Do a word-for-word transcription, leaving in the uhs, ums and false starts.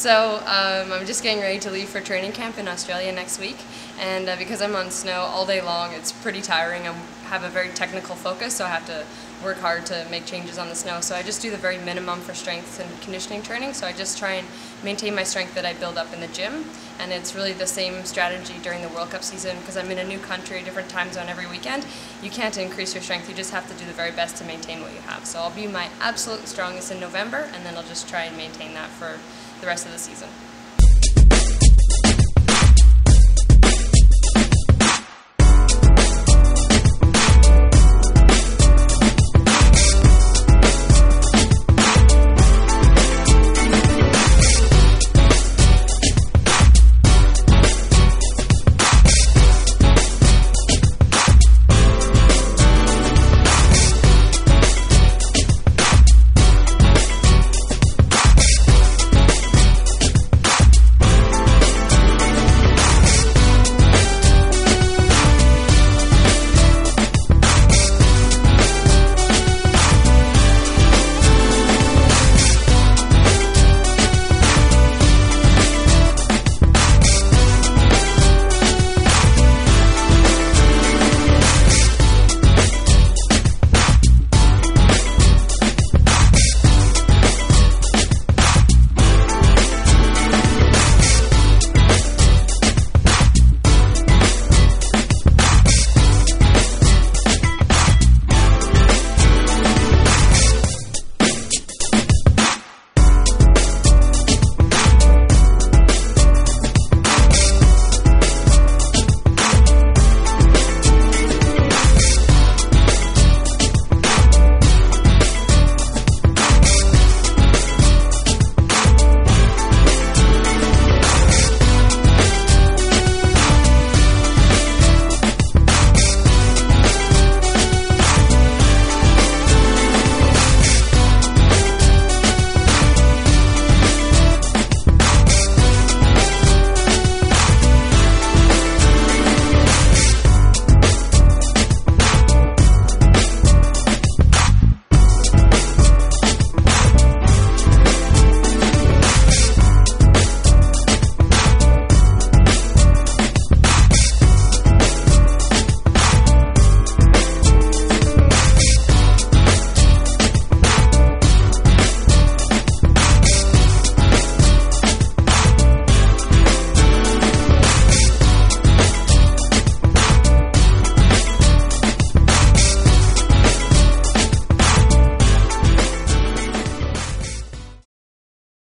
So um, I'm just getting ready to leave for training camp in Australia next week, and uh, because I'm on snow all day long, it's pretty tiring. I have a very technical focus, so I have to work hard to make changes on the snow. So I just do the very minimum for strength and conditioning training. So I just try and maintain my strength that I build up in the gym, and it's really the same strategy during the World Cup season because I'm in a new country, a different time zone every weekend. You can't increase your strength, you just have to do the very best to maintain what you have. So I'll be my absolute strongest in November, and then I'll just try and maintain that for the rest of the season.